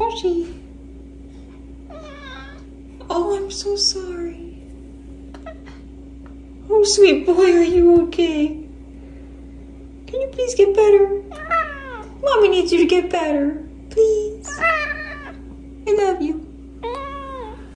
Yoshi. Oh, I'm so sorry. Oh, sweet boy, are you okay? Can you please get better? Mommy needs you to get better. Please. I love you.